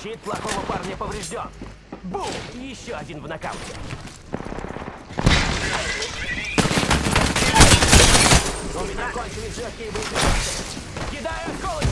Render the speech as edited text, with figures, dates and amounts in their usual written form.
Щит плохого парня поврежден. Бум! Еще один в нокауте. У меня кончились жесткие боеприпасы. Кидаю осколочки!